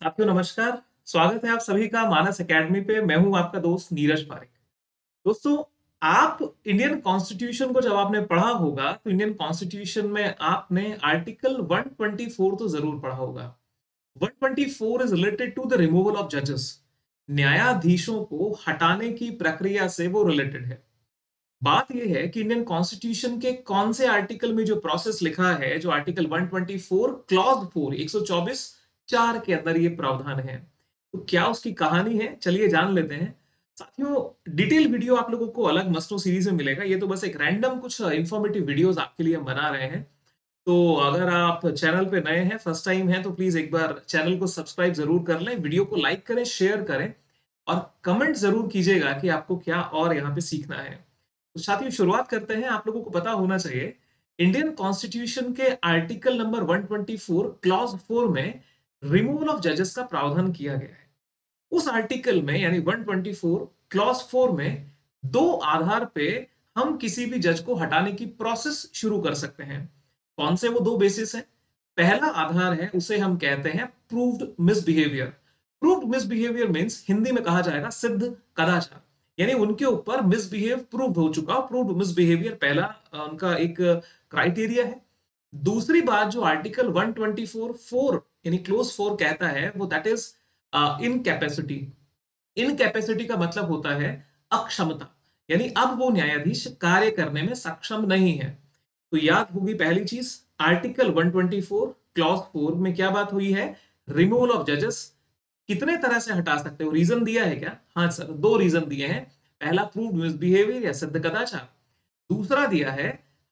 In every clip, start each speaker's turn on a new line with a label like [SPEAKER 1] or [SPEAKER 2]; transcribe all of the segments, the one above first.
[SPEAKER 1] साथियों नमस्कार। स्वागत है आप सभी का मानस एकेडमी पे। मैं हूं आपका दोस्त नीरज पारिक। दोस्तों, आप इंडियन कॉन्स्टिट्यूशन को जब आपने पढ़ा होगा तो इंडियन कॉन्स्टिट्यूशन में आपने आर्टिकल 124 तो जरूर पढ़ा होगा। 124 is related to the removal of जजेस। न्यायाधीशों को हटाने की प्रक्रिया से वो रिलेटेड है। बात यह है कि इंडियन कॉन्स्टिट्यूशन के कौन से आर्टिकल में जो प्रोसेस लिखा है, जो आर्टिकल 124 क्लॉज 4 124 4 के अंदर ये प्रावधान है। तो क्या उसकी कहानी है, चलिए जान लेते हैं। साथियों, डिटेल वीडियो आप लोगों को अलग मस्टो सीरीज में मिलेगा। ये तो बस एक रैंडम कुछ इंफॉर्मेटिव वीडियोस आपके लिए हम बना रहे हैं। तो अगर आप चैनल पे नए हैं, फर्स्ट टाइम हैं, तो प्लीज एक बार चैनल को सब्सक्राइब जरूर कर लें, वीडियो को लाइक करें, शेयर करें और कमेंट जरूर कीजिएगा कि आपको क्या और यहाँ पे सीखना है। तो साथियों, शुरुआत करते हैं। आप लोगों को पता होना चाहिए, इंडियन कॉन्स्टिट्यूशन के आर्टिकल नंबर 124 क्लॉज 4 में रिमूवल ऑफ जजेस का प्रावधान किया गया है। उस आर्टिकल में यानी 124 क्लॉज 4 में दो आधार पे हम किसी भी जज को हटाने की प्रोसेस शुरू कर सकते हैं। कौन से वो दो बेसिस हैं? पहला आधार है, उसे हम कहते हैं proved misbehaviour. Proved misbehaviour means Hindi में कहा जाएगा सिद्ध कदाचार, यानी उनके ऊपर मिसबिहेव प्रूव्ड हो चुका। प्रूव्ड मिसबिहेवियर पहला उनका एक क्राइटेरिया है। दूसरी बात जो आर्टिकल 124 4 यानी क्लोज 4 कहता है, वो दैट इज इनकैपेसिटी। इनकैपेसिटी का मतलब होता है अक्षमता, यानी अब वो न्यायाधीश कार्य करने में सक्षम नहीं है। तो याद होगी पहली चीज, आर्टिकल 124 क्लॉज 4 में क्या बात हुई है? रिमूवल ऑफ जजेस। कितने तरह से हटा सकते हो, रीजन दिया है क्या? हाँ सर, दो रीजन दिए हैं। पहला प्रूव्ड मिसबिहेवियर या सिद्ध कदाचार, दूसरा दिया है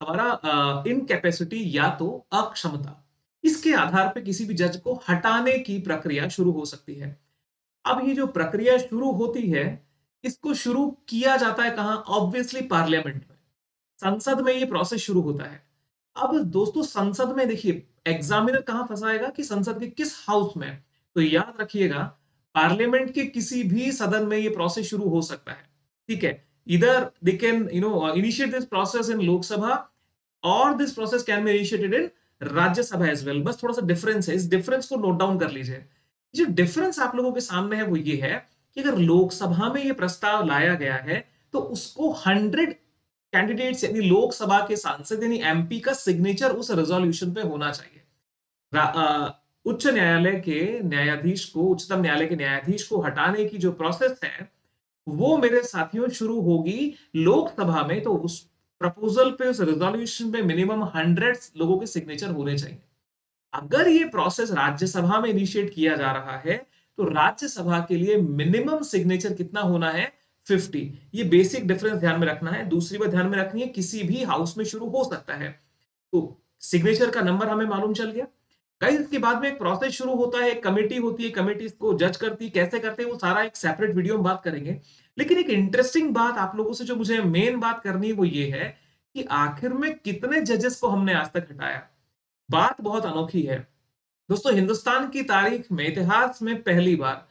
[SPEAKER 1] हमारा इनकैपेसिटी या तो अक्षमता। इसके आधार पर किसी भी जज को हटाने की प्रक्रिया शुरू हो सकती है। अब ये जो प्रक्रिया शुरू होती है, इसको शुरू किया जाता है कहां? ऑब्वियसली पार्लियामेंट में, संसद में ये प्रोसेस शुरू होता है। अब दोस्तों, संसद में देखिए, एग्जामिनर कहां फंसाएगा कि संसद के किस हाउस में। तो याद रखिएगा, पार्लियामेंट के किसी भी सदन में ये प्रोसेस शुरू हो सकता है। ठीक है, इधर they can initiate this process in Lok Sabha और this process can be initiated in Rajya Sabha as well. बस थोड़ा सा डिफरेंस है, इस डिफरेंस को नोट डाउन कर लीजिए। जो डिफरेंस आप लोगों के सामने है वो ये है कि अगर लोकसभा में ये प्रस्ताव लाया गया है तो उसको 100 कैंडिडेट्स यानी लोकसभा के सांसद यानी एमपी का सिग्नेचर उस रेजोल्यूशन पे होना चाहिए। उच्च न्यायालय के न्यायाधीश को, उच्चतम न्यायालय के न्यायाधीश को हटाने की जो प्रोसेस है वो मेरे साथियों शुरू होगी लोकसभा में। तो उस प्रपोजल पे, उस रेजोल्यूशन पे मिनिमम 100 लोगों के सिग्नेचर होने चाहिए। अगर ये प्रोसेस राज्यसभा में इनिशिएट किया जा रहा है तो राज्यसभा के लिए मिनिमम सिग्नेचर कितना होना है? 50। ये बेसिक डिफरेंस ध्यान में रखना है। दूसरी बात ध्यान में रखनी है, किसी भी हाउस में शुरू हो सकता है। तो सिग्नेचर का नंबर हमें मालूम चल गया। गाइस, इसके बाद में एक प्रोसेस शुरू होता है, एक कमेटी होती है, कमेटी इसको जज करती है। कैसे करते हैं वो सारा एक सेपरेट वीडियो में बात करेंगे। लेकिन एक इंटरेस्टिंग बात आप लोगों से जो मुझे मेन बात करनी है वो ये है कि आखिर में कितने जजेस को हमने आज तक हटाया। बात बहुत अनोखी है दोस्तों। हिंदुस्तान की तारीख में, इतिहास में पहली बार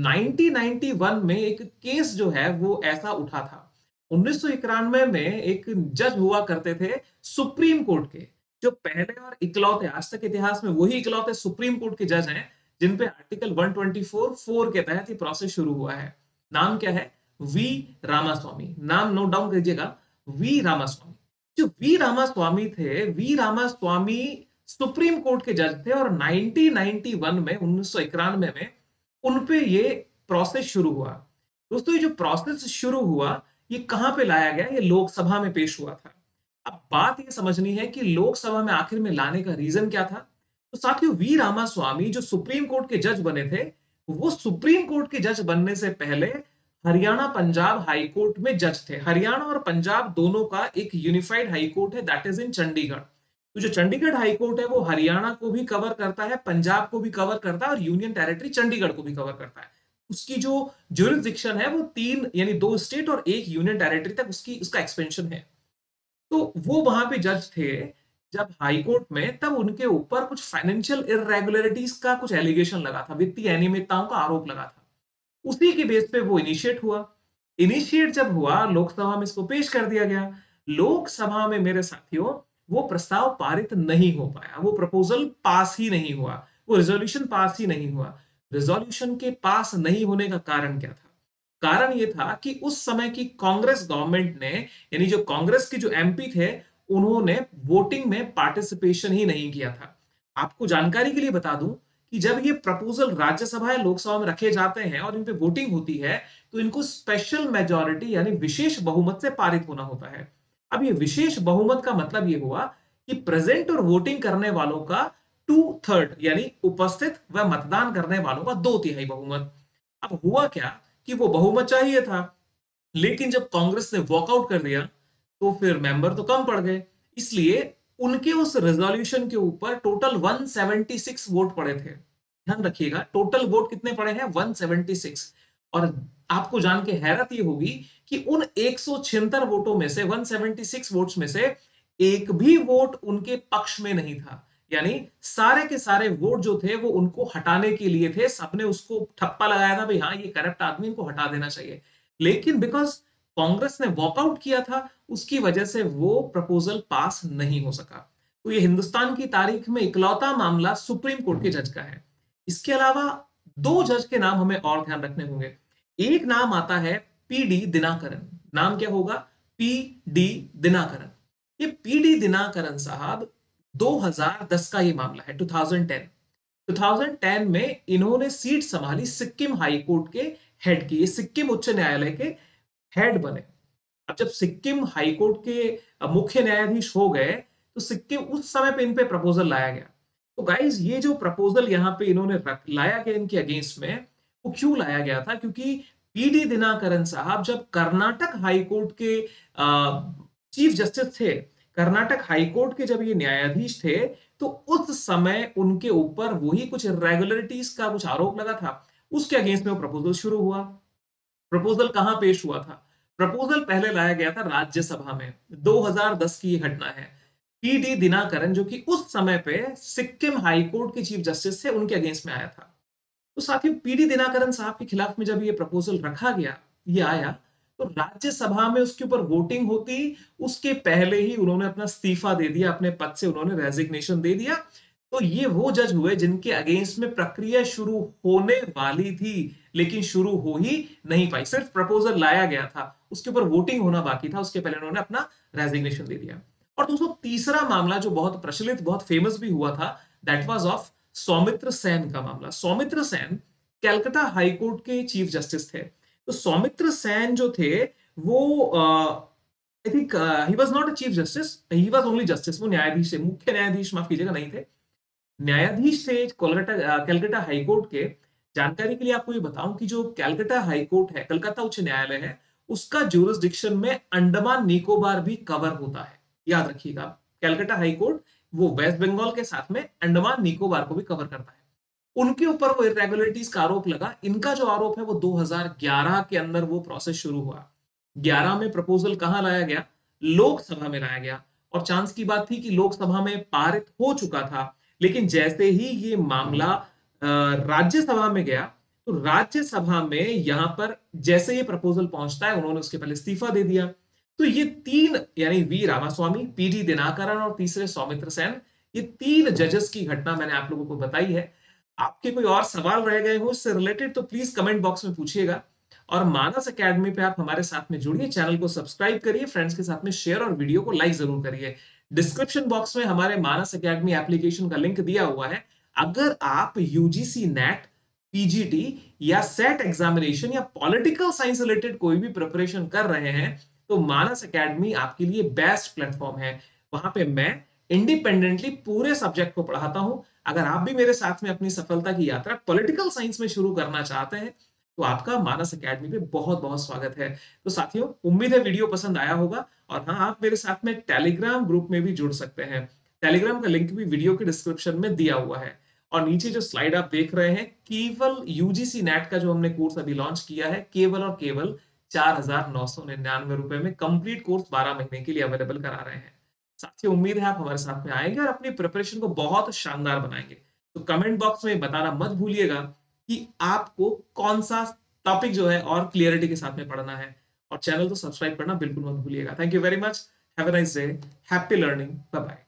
[SPEAKER 1] 1991 में एक केस जो है वो ऐसा उठा था। 1991 में एक जज हुआ करते थे सुप्रीम कोर्ट के, जो पहले और इकलौते, आज तक इतिहास में वही इकलौते सुप्रीम कोर्ट के जज हैं जिन पे आर्टिकल 124 4 के तहत ये प्रोसेस शुरू हुआ है। नाम क्या है? वी रामास्वामी। नाम नोट डाउन कीजिएगा, वी रामास्वामी। जो वी रामास्वामी थे, वी रामास्वामी सुप्रीम कोर्ट के जज थे और 1991 में, 1991 में उनपे ये प्रोसेस शुरू हुआ। दोस्तों, ये जो प्रोसेस शुरू हुआ ये कहां पे लाया गया? ये लोकसभा में पेश हुआ था। अब बात ये समझनी है कि लोकसभा में आखिर में लाने का रीजन क्या था। तो साथियों, वी रामास्वामी जो सुप्रीम कोर्ट के जज बने थे, वो सुप्रीम कोर्ट के जज बनने से पहले हरियाणा पंजाब हाई कोर्ट में जज थे। हरियाणा और पंजाब दोनों का एक यूनिफाइड हाई कोर्ट है, दैट इज इन चंडीगढ़। तो जो चंडीगढ़ हाई कोर्ट है वो हरियाणा को भी कवर करता है, पंजाब को भी कवर करता है और यूनियन टेरिटरी चंडीगढ़ को भी कवर करता है। उसकी जो ज्यूरिसडिक्शन है वो तीन यानी दो स्टेट और एक यूनियन टेरिटरी तक उसकी उसका एक्सपेंशन है। तो वो वहां पे जज थे जब हाई कोर्ट में, तब उनके ऊपर कुछ फाइनेंशियल इरेगुलरिटीज का कुछ एलिगेशन लगा था, वित्तीय अनियमितताओं का आरोप लगा था। उसी के बेस पे वो इनिशिएट हुआ। इनिशिएट जब हुआ, लोकसभा में इसको पेश कर दिया गया। लोकसभा में मेरे साथियों वो प्रस्ताव पारित नहीं हो पाया, वो प्रपोजल पास ही नहीं हुआ, वो रेजोल्यूशन पास ही नहीं हुआ। रिजोल्यूशन के पास नहीं होने का कारण क्या था? कारण यह था कि उस समय की कांग्रेस गवर्नमेंट ने, यानी जो कांग्रेस के जो एमपी थे, उन्होंने वोटिंग में पार्टिसिपेशन ही नहीं किया था। आपको जानकारी के लिए बता दूं कि जब ये प्रपोजल राज्यसभा या लोकसभा में रखे जाते हैं और इन पे वोटिंग होती है, तो इनको स्पेशल मेजॉरिटी यानी विशेष बहुमत से पारित होना होता है। अब ये विशेष बहुमत का मतलब ये हुआ कि प्रेजेंट और वोटिंग करने वालों का 2/3 यानी उपस्थित व मतदान करने वालों का 2/3 बहुमत। अब हुआ क्या कि वो बहुमत चाहिए था, लेकिन जब कांग्रेस ने वॉकआउट कर दिया तो फिर मेंबर तो कम पड़ गए। इसलिए उनके उस रेजोल्यूशन के ऊपर टोटल 176 वोट पड़े थे। ध्यान रखिएगा, टोटल वोट कितने पड़े हैं? 176। और आपको जान के हैरत ये होगी कि उन 176 वोटों में से, 176 वोट्स में से एक भी वोट उनके पक्ष में नहीं था। यानी सारे के सारे वोट जो थे वो उनको हटाने के लिए थे। सबने उसको ठप्पा लगाया था, भाई हाँ ये करप्ट आदमी, इनको हटा देना चाहिए। लेकिन बिकॉज कांग्रेस ने वॉकआउट किया था, उसकी वजह से वो प्रपोजल पास नहीं हो सका। तो ये हिंदुस्तान की तारीख में इकलौता मामला सुप्रीम कोर्ट के जज का है। इसके अलावा दो जज के नाम हमें और ध्यान रखने होंगे। एक नाम आता है पीडी दिनाकरन। नाम क्या होगा? पीडी दिनाकरन। ये पीडी दिनाकरन साहब 2010 का ये मामला है, 2010 में इन्होंने सीट संभाली सिक्किम हाई कोर्ट के हेड की। ये सिक्किम उच्च न्यायालय के हेड बने। अब जब सिक्किम हाई कोर्ट के मुख्य न्यायाधीश हो गए, तो सिक्किम उस समय पे इन पे प्रपोजल लाया गया। तो गाइज ये जो प्रपोजल यहाँ पे इन्होंने लाया गया इनके अगेंस्ट में, वो क्यों लाया गया था? क्योंकि पीडी दिनाकरन साहब जब कर्नाटक हाई कोर्ट के चीफ जस्टिस थे, कर्नाटक हाई कोर्ट के जब ये न्यायाधीश थे, तो उस समय उनके ऊपर वही कुछ इरेगुलरिटीज का कुछ आरोप लगा था। उसके अगेंस्ट में वो प्रपोजल शुरू हुआ। प्रपोजल कहां पेश हुआ था? प्रपोजल पहले लाया गया था राज्यसभा में। 2010 की ये घटना है। पीडी दिनाकरन जो कि उस समय पे सिक्किम हाई कोर्ट के चीफ जस्टिस थे, उनके अगेंस्ट में आया था। तो साथियों, पीडी दिनाकरन साहब के खिलाफ में जब ये प्रपोजल रखा गया, ये आया, तो राज्यसभा में उसके ऊपर वोटिंग होती, उसके पहले ही उन्होंने अपना इस्तीफा दे दिया, अपने पद से उन्होंने रेजिग्नेशन दे दिया। तो ये वो जज हुए जिनके अगेंस्ट में प्रक्रिया शुरू होने वाली थी, लेकिन शुरू हो ही नहीं पाई। सिर्फ प्रपोजल लाया गया था, उसके ऊपर वोटिंग होना बाकी था, उसके पहले उन्होंने अपना रेजिग्नेशन दे दिया। और दोस्तों, तीसरा मामला जो बहुत प्रचलित, बहुत फेमस भी हुआ था, that was of Soumitra Sen का मामला। सौमित्र सेन कलकत्ता हाई कोर्ट के चीफ जस्टिस थे। तो सौमित्र सेन जो थे, वो I think he was not a chief justice, he was only justice. वो न्यायाधीश थे, मुख्य न्यायाधीश माफ कीजिएगा, नहीं थे, न्यायाधीश थे कोलकाता कलकत्ता हाई कोर्ट के। जानकारी के लिए आपको ये बताऊं कि जो कलकत्ता हाई कोर्ट है, कलकत्ता उच्च न्यायालय है, उसका ज्यूरिसडिक्शन में अंडमान निकोबार भी कवर होता है। याद रखिएगा, कलकत्ता हाई कोर्ट वो वेस्ट बंगाल के साथ में अंडमान निकोबार को भी कवर करता है। उनके ऊपर वो इरेगुलरिटीज का आरोप लगा। इनका जो आरोप है वो 2011 के अंदर वो प्रोसेस शुरू हुआ। 11 में प्रपोजल कहां लाया गया? लोकसभा में लाया गया। और चांस की बात थी कि लोकसभा में पारित हो चुका था। लेकिन जैसे ही ये मामला राज्यसभा में गया, तो राज्यसभा में यहां पर जैसे ये प्रपोजल पहुंचता है, उन्होंने उसके पहले इस्तीफा दे दिया। तो ये तीन, यानी वी रामास्वामी, पीडी दिनाकरन और तीसरे सौमित्र सेन, ये तीन जजेस की घटना मैंने आप लोगों को बताई है। आपके कोई और सवाल रह गए हो इससे रिलेटेड, तो प्लीज कमेंट बॉक्स में पूछिएगा। और मानस एकेडमी पे आप हमारे साथ में जुड़िए, चैनल को सब्सक्राइब करिए, फ्रेंड्स के साथ में शेयर और वीडियो को लाइक जरूर करिए। डिस्क्रिप्शन बॉक्स में हमारे मानस एकेडमी एप्लीकेशन का लिंक दिया हुआ है। अगर आप यूजीसी नेट, पीजीटी या सेट एग्जामिनेशन या पॉलिटिकल साइंस रिलेटेड कोई भी प्रिपरेशन कर रहे हैं, तो मानस एकेडमी आपके लिए बेस्ट प्लेटफॉर्म है। वहां पे मैं इंडिपेंडेंटली पूरे सब्जेक्ट को पढ़ाता हूं। अगर आप भी मेरे साथ में अपनी सफलता की यात्रा पॉलिटिकल साइंस में शुरू करना चाहते हैं, तो आपका मानस एकेडमी पे बहुत बहुत स्वागत है। तो साथियों, उम्मीद है वीडियो पसंद आया होगा। और हाँ, आप मेरे साथ में टेलीग्राम ग्रुप में भी जुड़ सकते हैं। टेलीग्राम का लिंक भी वीडियो के डिस्क्रिप्शन में दिया हुआ है। और नीचे जो स्लाइड आप देख रहे हैं, केवल यूजीसी नेट का जो हमने कोर्स अभी लॉन्च किया है, केवल और केवल 4,999 रुपए में कंप्लीट कोर्स 12 महीने के लिए अवेलेबल करा रहे हैं। साथियों, उम्मीद है आप हमारे साथ में आएंगे और अपनी प्रिपरेशन को बहुत शानदार बनाएंगे। तो कमेंट बॉक्स में बताना मत भूलिएगा कि आपको कौन सा टॉपिक जो है और क्लियरिटी के साथ में पढ़ना है। और चैनल को सब्सक्राइब करना बिल्कुल मत भूलिएगा। Thank you very much. Have a nice day. Happy learning. Bye bye.